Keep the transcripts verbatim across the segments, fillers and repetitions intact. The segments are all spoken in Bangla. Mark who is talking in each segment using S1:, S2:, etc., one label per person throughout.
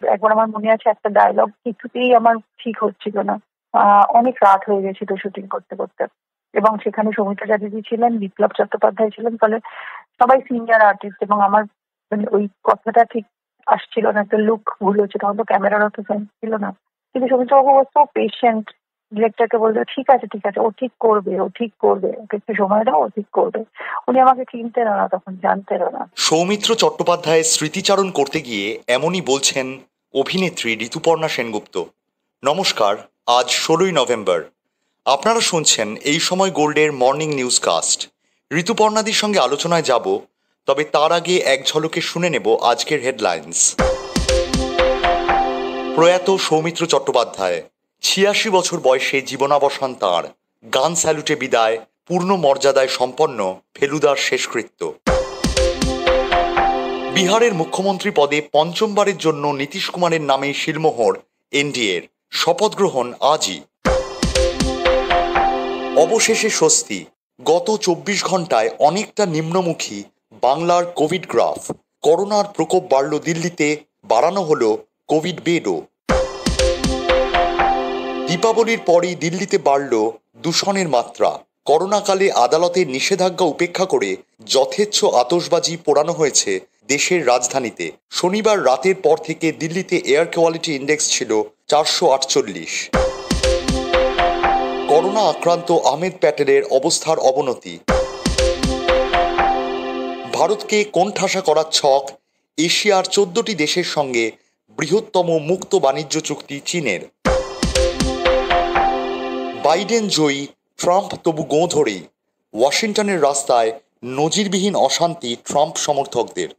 S1: একবার আমার মনে আছে একটা ডায়লগ কিছুতেই আমার ঠিক হচ্ছিল না, আহ অনেক রাত হয়ে গেছিল শুটিং করতে করতে, এবং সেখানে সৌমিত্র চ্যাটার্জি ছিলেন, বিপ্লব চট্টোপাধ্যায় ছিলেন, ফলে সবাই সিনিয়র আর্টিস্ট, এবং আমার মানে ওই কথাটা ঠিক আসছিল না, একটা লুক ভুল হচ্ছে, তখন তো ক্যামেরার অত সেন্স ছিল না। কিন্তু সৌমিত্রবাবু তো পেশেন্ট, ডিরেক্টরকে বলতো ঠিক আছে ঠিক আছে ও ঠিক করবে, ও ঠিক করবে, ওকে একটু সময় দাও, ও ঠিক করবে। উনি আমাকে চিনতেন না, তখন জানতেন না।
S2: সৌমিত্র চট্টোপাধ্যায়ের স্মৃতিচারণ করতে গিয়ে এমনই বলছেন অভিনেত্রী ঋতুপর্ণা সেনগুপ্ত। নমস্কার, আজ ষোলোই নভেম্বর। আপনারা শুনছেন এই সময় গোল্ডের মর্নিং নিউজ কাস্ট। ঋতুপর্ণাদির সঙ্গে আলোচনায় যাব, তবে তার আগে এক ঝলকে শুনে নেব আজকের হেডলাইন্স। প্রয়াত সৌমিত্র চট্টোপাধ্যায়, ছিয়াশি বছর বয়সে জীবনাবসান তাঁর। গান স্যালুটে বিদায়, পূর্ণ মর্যাদায় সম্পন্ন ফেলুদার শেষকৃত্য। বিহারের মুখ্যমন্ত্রী পদে পঞ্চমবারের জন্য নীতিশ কুমারের নামে শিলমোহর এনডিএর। শপথ গ্রহণ আজই। অবশেষে স্বস্তি, গত চব্বিশ ঘন্টায় অনেকটা নিম্নমুখী বাংলার কোভিড গ্রাফ। করোনার প্রকোপ বাড়ল দিল্লিতে, বাড়ানো হলো কোভিড বেডও। দীপাবলির পরই দিল্লিতে বাড়ল দূষণের মাত্রা। করোনাকালে আদালতের নিষেধাজ্ঞা উপেক্ষা করে যথেচ্ছ আতশবাজি পোড়ানো হয়েছে দেশের রাজধানীতে। শনিবার রাতের পর থেকে দিল্লিতে এয়ার কোয়ালিটি ইন্ডেক্স ছিল চারশো আটচল্লিশ। করোনা আক্রান্ত আহমেদ প্যাটেলের অবস্থার অবনতি। ভারতকে কোণঠাসা করার ছক, এশিয়ার চোদ্দটি দেশের সঙ্গে বৃহত্তম মুক্ত বাণিজ্য চুক্তি চীনের। বাইডেন জয়ী, ট্রাম্প তবু গোঁ ধরেই। ওয়াশিংটনের রাস্তায় নজিরবিহীন অশান্তি ট্রাম্প সমর্থকদের।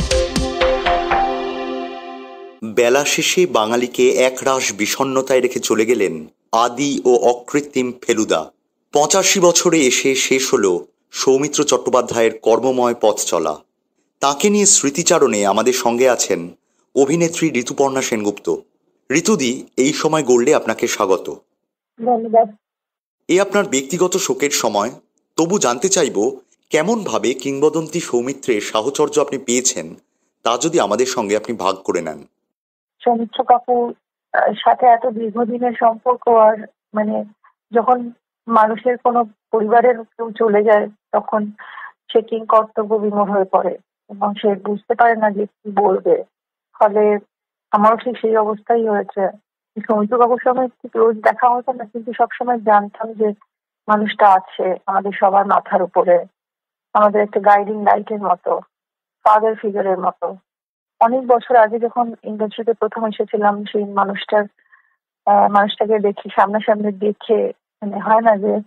S2: বেলা শেষে বাঙালিকে একরাশ বিষণ্ণতায় রেখে চলে গেলেন আদি ও অকৃত্রিম ফেলুদা। পঁচাশি বছরে এসে শেষ হল সৌমিত্র চট্টোপাধ্যায়ের কর্মময় পথ চলা। তাকে নিয়ে স্মৃতিচারণে আমাদের সঙ্গে আছেন অভিনেত্রী ঋতুপর্ণা সেনগুপ্ত। ঋতুদি, এই সময় গোল্ডে আপনাকে স্বাগত।
S1: ধন্যবাদ।
S2: এ আপনার ব্যক্তিগত শোকের সময়, তবু জানতে চাইব কেমন ভাবে কিংবদন্তি সৌমিত্রের সাহচর্য আপনি পেয়েছেন, তা যদি আমাদের সঙ্গে আপনি ভাগ করে নেন।
S1: সৌমিত্র কাকুর সাথে এত দীর্ঘদিনের সম্পর্ক, আর মানে যখন মানুষের কোনো পরিবারের কেউ চলে যায় তখন সে কিং কর্তব্য বিমূঢ় হয়ে পড়ে এবং সে বুঝতে পারে না যে কি বলবে। ফলে আমারও ঠিক সেই অবস্থাই হয়েছে। সৌমিত্র কাকুর সঙ্গে ঠিক রোজ দেখা হতো না, কিন্তু সবসময় জানতাম যে মানুষটা আছে আমাদের সবার মাথার উপরে, আমাদের একটা গাইডিং লাইটের মতো, ফাদার ফিগারের মতো। অনেক বছর আগে যখন ইন্ডাস্ট্রিতে প্রথম এসেছিলাম, সেই মানুষটার মানুষটাকে দেখি সামনাসামনি দেখে, মানে হয় না যে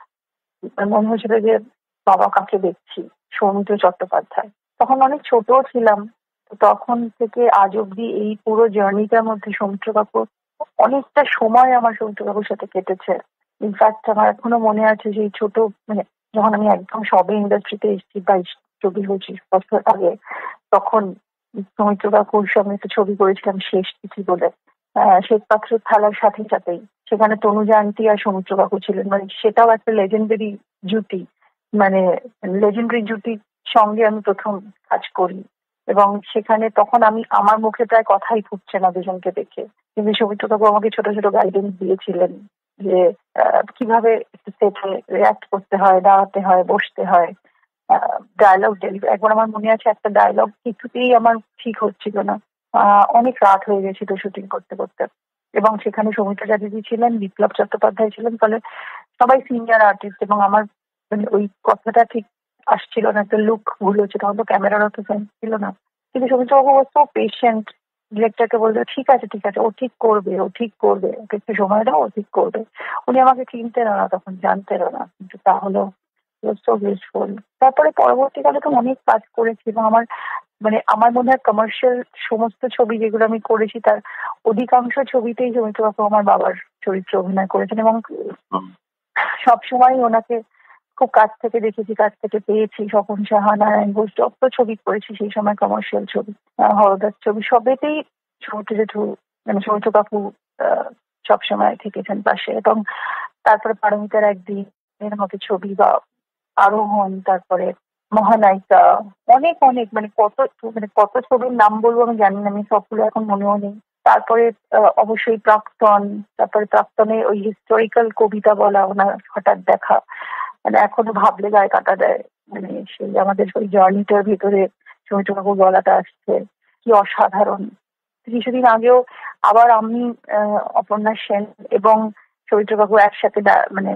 S1: মনে হয়েছিল যে বাবা কাকে দেখছি, সৌমিত্র চট্টোপাধ্যায়। তখন অনেক ছোট ছিলাম, তখন থেকে আজ অব্দি এই পুরো জার্নিটার মধ্যে সৌমিত্র কাকুর অনেকটা সময় আমার সৌমিত্র কাকুর সাথে কেটেছে। ইনফ্যাক্ট আমার এখনো মনে আছে সেই ছোট, মানে যখন আমি একদম সবে ইন্ডাস্ট্রিতে এসেছি বাইশ চব্বিশ পঁচিশ বছর আগে, তখন সৌমিত্র কাকুর সঙ্গে একটা ছবি করেছিলাম শেষ চিঠি বলে, শ্বেত পাত্রের থালার সাথে সাথেই সেখানে তনুজা আন্টি আর সৌমিত্র কাকু ছিলেন। মানে সেটাও একটা লেজেন্ডারি জুটি, মানে লেজেন্ডারি জুটির সঙ্গে আমি প্রথম কাজ করি, এবং সেখানে তখন আমি আমার মুখে প্রায় কথাই ফুটছে না দুজনকে দেখে, কিন্তু সৌমিত্র কাকু আমাকে ছোট ছোট গাইডেন্স দিয়েছিলেন যে কিভাবে সেটে রিয়াক্ট করতে হয়, দাঁড়াতে হয়, বসতে হয়, ডায়লগ ডেলিভারি। একবার আমার মনে আছে একটা ডায়লগ কিছুতেই আমার ঠিক হচ্ছিল না, আহ অনেক রাত হয়ে গেছিল শুটিং করতে করতে, এবং সেখানে সৌমিত্র চ্যাটার্জি ছিলেন, বিপ্লব চট্টোপাধ্যায় ছিলেন, ফলে সবাই সিনিয়র আর্টিস্ট, এবং আমার মানে ওই কথাটা ঠিক আসছিল না, একটা লুক ভুল হচ্ছে, তখন তো ক্যামেরার অত সেন্স ছিল না। কিন্তু সৌমিত্রবাবু তো পেশেন্ট, ডিরেক্টরকে বলতো ঠিক আছে ঠিক আছে ও ঠিক করবে, ও ঠিক করবে, ওকে একটু সময় দাও, ও ঠিক করবে। উনি আমাকে চিনতেন না, তখন জানতেন না, কিন্তু তাহলেও সো গ্রেটফুল। তারপরে পরবর্তীকালে তো অনেক কাজ করেছি, এবং আমার মানে আমার মনে হয় কমার্শিয়াল সমস্ত ছবি যেগুলো আমি করেছি তার অধিকাংশ ছবিতেই সৌমিত্র কাকু আমার বাবার চরিত্রে অভিনয় করেছেন, এবং সবসময় ওনাকে খুব কাছ থেকে দেখেছি, কাছ থেকে পেয়েছি। স্বপন সাহা, নারায়ণ ঘোষ, যত ছবি করেছি সেই সময় কমার্শিয়াল ছবি, হরদার ছবি, সবেতেই সৌমিত্র জেঠু মানে সৌমিত্র কাকু সবসময় থেকেছেন পাশে। এবং তারপরে পারমিতার একদিন এর মতো ছবি, বা আরোহণ, তারপরে মহানায়িকা, অনেক অনেক মানে কত মানে কত ছবির নাম বলবো আমি জানি না, আমি সবগুলো এখন মনেও নেই। তারপরে অবশ্যই প্রাক্তন, তারপরে প্রাক্তনে ওই হিস্টোরিক্যাল কবিতা বলা ওনার হঠাৎ দেখা, মানে এখনো ভাবলে গায়ে কাটা দেয়। মানে সেই আমাদের ওই জার্নিটার ভিতরে সৌমিত্রবাবুর গলাটা আসছে, কি অসাধারণ। কিছুদিন আগেও আবার আমি অপর্ণা সেন এবং সৌমিত্রবাবু একসাথে মানে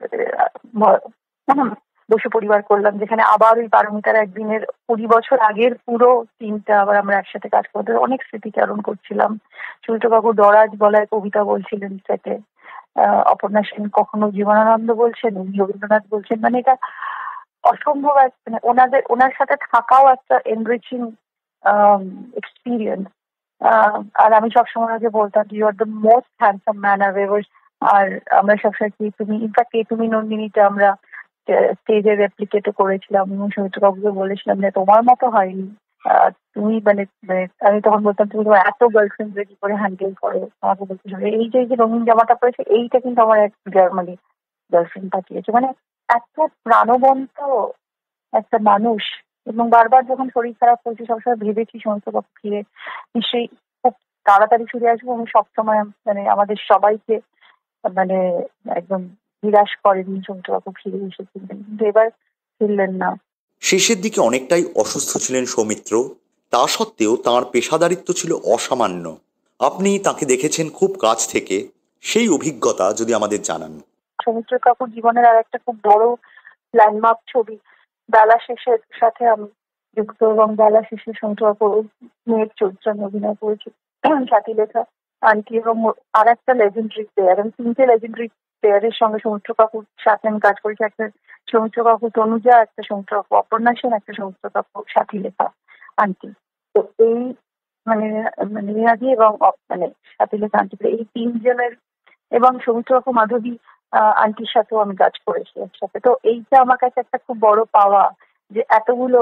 S1: বসে পরিবার করলাম, যেখানে আবার ওই পারমিতার একদিনের কুড়ি বছর আগের পুরো টিমটা আবার আমরা একসাথে কাজ করতে অনেক স্মৃতিচারণ করছিলাম। সৌমিত্রবাবু দরাজ বলায় কবিতা বলছিলেন সেটে, আহ অপর্ণা সেন কখনো জীবনানন্দ বলছেন, উনি রবীন্দ্রনাথ বলছেন। মানে এটা অসম্ভব, মানে ওনাদের ওনার সাথে থাকাও একটা এনরিচিং এক্সপিরিয়েন্স। আর আমি সবসময় আগে বলতাম you are the most handsome man I've ever. আর আমরা সবসময় কি তুমি ইনফ্যাক্ট এই তুমি নন্দিনীটা আমরা স্টেজে রেপ্লিকেটও করেছিলাম এবং সৌমিত্রবাবুকে বলেছিলাম যে তোমার মতো হয়নি, তুমি মানে আমি তখন বলতাম তুমি তোমার এত গার্লফ্রেন্ড কি করে হ্যান্ডেল করো, আমাকে বলতে হবে এই যে যে রঙিন জামাটা পড়েছে এইটা কিন্তু আমার এক জার্মানি গার্লফ্রেন্ড পাঠিয়েছে। মানে এত প্রাণবন্ত একটা মানুষ। এবং বারবার যখন শরীর খারাপ হয়েছে সবসময় ভেবেছি সৌমিত্রবাবু ফিরে নিশ্চয়ই খুব তাড়াতাড়ি ফিরে আসবো। আমি সবসময় মানে আমাদের সবাইকে মানে একদম নিরাশ করেনি সৌমিত্রবাবু ফিরে এসেছিলেন, কিন্তু এবার ফিরলেন না।
S2: শেষের দিকে অনেকটাই অসুস্থ ছিলেন সৌমিত্র, তা সত্ত্বেও তাঁর পেশাদারিত্ব ছিল অসামান্য। আপনি তাকে দেখেছেন খুব কাছ থেকে, সেই অভিজ্ঞতা যদি আমাদের জানান।
S1: সৌমিত্র কাকুর জীবনের আর একটা খুব বড় ল্যান্ডমার্ক ছবি বেলা শেষের সাথে আমি যুক্ত, এবং বেলা শেষে সৌমিত্রবাবু মেয়ের চরিত্রে অভিনয় করেছি সাথী লেখা আন্টি, এবং আর একটা লেজেন্ডারি প্লেয়ার, আমি তিনটে লেজেন্ডারি প্লেয়ারের সঙ্গে সৌমিত্র কাকুর সাথে আমি কাজ করেছি। একটা সৌমিত্র কাকু তনুজা, একটা সৌমিত্র কাকু অপর্ণা সেন, একটা সৌমিত্র কাকু সাথী লেখা আন্টি। তো এই মানে মানে রিয়াজি এবং মানে সাথী লেখা আন্টি এই তিনজনের, এবং সৌমিত্র কাকু মাধবী আন্টির সাথেও আমি কাজ করেছি একসাথে। তো এইটা আমার কাছে একটা খুব বড় পাওয়া যে এতগুলো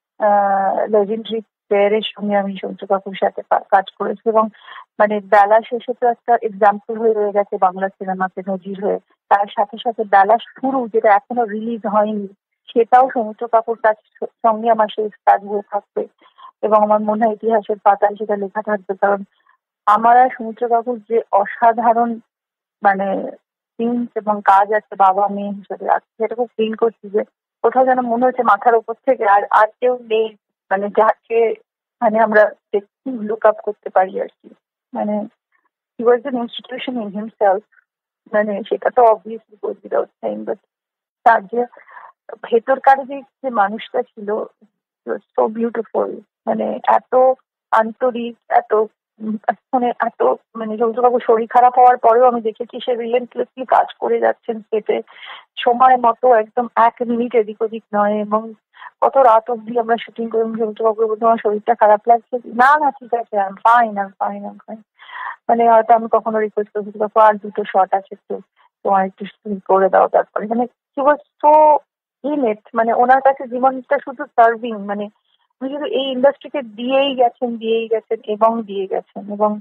S1: আহ লেজেন্ডারি প্লেয়ারের সঙ্গে আমি সৌমিত্র কাকুর সাথে কাজ করেছি। এবং মানে বেলা শেষে তো একটা এক্সাম্পল হয়ে রয়ে গেছে বাংলা সিনেমাতে নজির হয়ে। তার সাথে সাথে বেলা শুরু, যেটা এখনো রিলিজ হয়নি, সেটাও সৌমিত্র কাকুর কাছ সঙ্গে আমার সেই কাজ হয়ে থাকবে এবং আমার মনে হয় ইতিহাসের পাতায় সেটা লেখা থাকবে। কারণ আমার আর সৌমিত্র কাকুর যে অসাধারণ মানে সিনস এবং কাজ আছে বাবা মেয়ে হিসেবে, সেটা খুব ফিল করছি যে কোথাও যেন মনে হচ্ছে মাথার উপর থেকে আর আর কেউ নেই, মানে যাকে মানে আমরা লুক আপ করতে পারি আর কি। মানে he was an institution in himself, মানে সেটা তো obviously goes without saying, but তার যে ভেতরকার যে মানুষটা ছিল সো বিউটিফুল, মানে এত আন্তরিক, এত মানে এত মানে সৌমিত্রবাবু শরীর খারাপ হওয়ার পরেও আমি দেখেছি সে রিলেন্টলেসলি কাজ করে যাচ্ছেন সেটে, সময় মতো একদম এক মিনিট এদিক ওদিক নয়। এবং কত রাত অব্দি আমরা শুটিং করি, সৌমিত্রবাবু বলতে আমার শরীরটা খারাপ লাগছে, না না ঠিক আছে I am fine I am fine I am fine. মানে হয়তো আমি কখনো রিকোয়েস্ট করছি আর দুটো শট আছে একটু তোমার একটু করে দাও, তারপরে মানে হি ওয়াজ সো ইনেট, মানে ওনার কাছে জীবনটা শুধু সার্ভিং, মানে উনি শুধু এই ইন্ডাস্ট্রিকে দিয়েই গেছেন দিয়েই গেছেন এবং দিয়ে গেছেন। এবং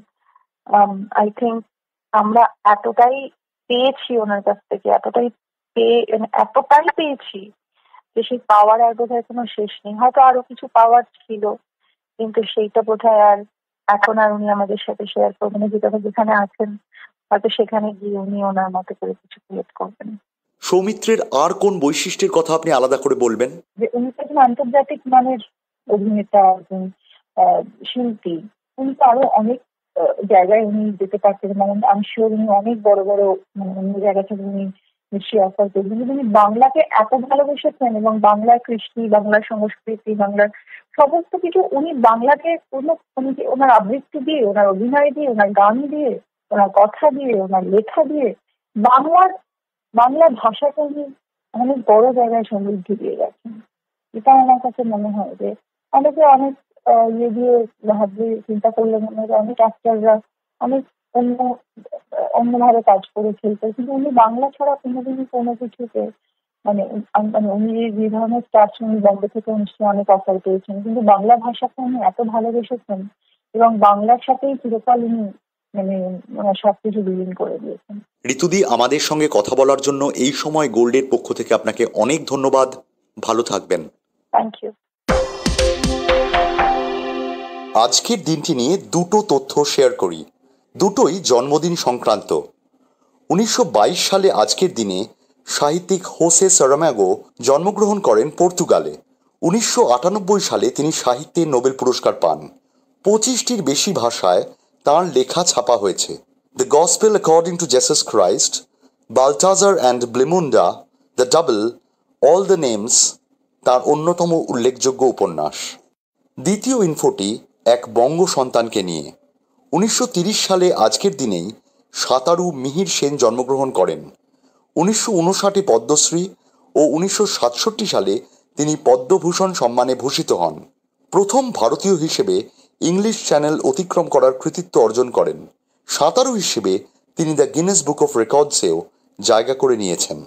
S1: আই থিঙ্ক আমরা এতটাই পেয়েছি ওনার কাছ থেকে, এতটাই পেয়ে এতটাই পেয়েছি যে সেই পাওয়ার আর বোধহয় কোনো শেষ নেই। হয়তো আরো কিছু পাওয়ার ছিল, কিন্তু সেইটা বোধহয় আর এখন আর উনি আমাদের সাথে শেয়ার করবেন, যেটা যেখানে আছেন হয়তো সেখানে গিয়ে উনি ওনার মতো করে কিছু ক্রিয়েট করবেন।
S2: সৌমিত্রের আর কোন বৈশিষ্ট্যের কথা আপনি আলাদা করে বলবেন?
S1: যে উনি তো একজন আন্তর্জাতিক মানের অভিনেতা, একজন শিল্পী, উনি তো আরো অনেক জায়গায় উনি যেতে পারতেন। মানে আমি শিওর উনি অনেক বড় বড় মানে অন্য জায়গা থেকে উনি নিশ্চয়ই অফার করবেন। কিন্তু উনি বাংলাকে এত ভালোবেসেছেন এবং বাংলার কৃষ্টি, বাংলার সংস্কৃতি, বাংলার সমস্ত কিছু উনি বাংলাকে কোনো ওনার আবৃত্তি দিয়ে, ওনার অভিনয় দিয়ে, ওনার গান দিয়ে, ওনার কথা দিয়ে, ওনার লেখা দিয়ে বাংলার বাংলা ভাষাকে উনি অনেক বড় জায়গায় সমৃদ্ধি দিয়ে গেছেন। এটা আমার কাছে মনে হয় যে অনেকে অনেক ইয়ে দিয়ে ভাবলে চিন্তা করলে মনে হয় অনেক অ্যাক্টররা অনেক অন্য অন্যভাবে কাজ করেছে, কিন্তু উনি বাংলা ছাড়া কোনোদিনই কোনো কিছুতে মানে মানে উনি যে ধরনের স্টার্স উনি বম্বে থেকে নিশ্চয়ই অনেক অফার পেয়েছেন, কিন্তু বাংলা ভাষাকে উনি এত ভালোবেসেছেন এবং বাংলার সাথেই চিরকাল উনি মানে সবকিছু বিলীন করে দিয়েছেন।
S2: ঋতুদি, আমাদের সঙ্গে কথা বলার জন্য এই সময় গোল্ডের পক্ষ থেকে আপনাকে অনেক ধন্যবাদ। ভালো থাকবেন।
S1: Thank you.
S2: আজকের দিনটি নিয়ে দুটো তথ্য শেয়ার করি। দুটোই জন্মদিন সংক্রান্ত। উনিশশো বাইশ সালে আজকের দিনে সাহিত্যিক হোসে সারামাগো জন্মগ্রহণ করেন পর্তুগালে। উনিশশো আটানব্বই সালে তিনি সাহিত্যে নোবেল পুরস্কার পান। পঁচিশটির বেশি ভাষায় তাঁর লেখা ছাপা হয়েছে। The gospel according to Jesus Christ, Baltasar and Blimunda, the double, all the names তাঁর অন্যতম উল্লেখযোগ্য উপন্যাস। দ্বিতীয় ইনফোটি এক বঙ্গ সন্তানকে নিয়ে। উনিশশো তিরিশ সালে আজকের দিনেই সাঁতারু মিহির সেন জন্মগ্রহণ করেন। উনিশশো উনষাটে পদ্মশ্রী ও উনিশশো সাতষট্টি সালে তিনি পদ্মভূষণ সম্মানে ভূষিত হন। প্রথম ভারতীয় হিসেবে ইংলিশ চ্যানেল অতিক্রম করার কৃতিত্ব অর্জন করেন। সাঁতারু হিসেবে তিনি দ্য গিনেস বুক অফ রেকর্ডসেও জায়গা করে নিয়েছেন।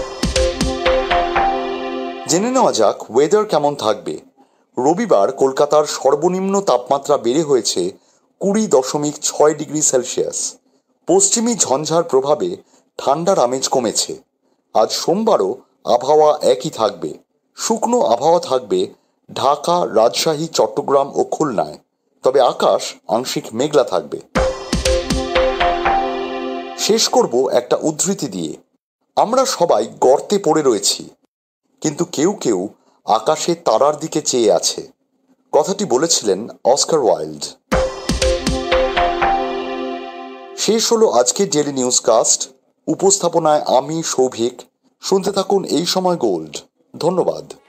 S2: জেনে নেওয়া যাক ওয়েদার কেমন থাকবে। রবিবার কলকাতার সর্বনিম্ন তাপমাত্রা বেড়ে হয়েছে কুড়ি দশমিক ছয় ডিগ্রি সেলসিয়াস। পশ্চিমী ঝঞ্ঝার প্রভাবে ঠান্ডার আমেজ কমেছে। আজ সোমবারও আবহাওয়া একই থাকবে। শুকনো আবহাওয়া থাকবে ঢাকা, রাজশাহী, চট্টগ্রাম ও খুলনায়, তবে আকাশ আংশিক মেঘলা থাকবে। শেষ করব একটা উদ্ধৃতি দিয়ে। আমরা সবাই গর্তে পড়ে রয়েছি, কিন্তু কেউ কেউ আকাশে তারার দিকে চেয়ে আছে। কথাটি বলেছিলেন অস্কার ওয়াইল্ড। শেষ হলো আজকের ডেইলি নিউজ কাস্ট। উপস্থাপনায় আমি সৌভিক। শুনতে থাকুন এই সময় গোল্ড। ধন্যবাদ।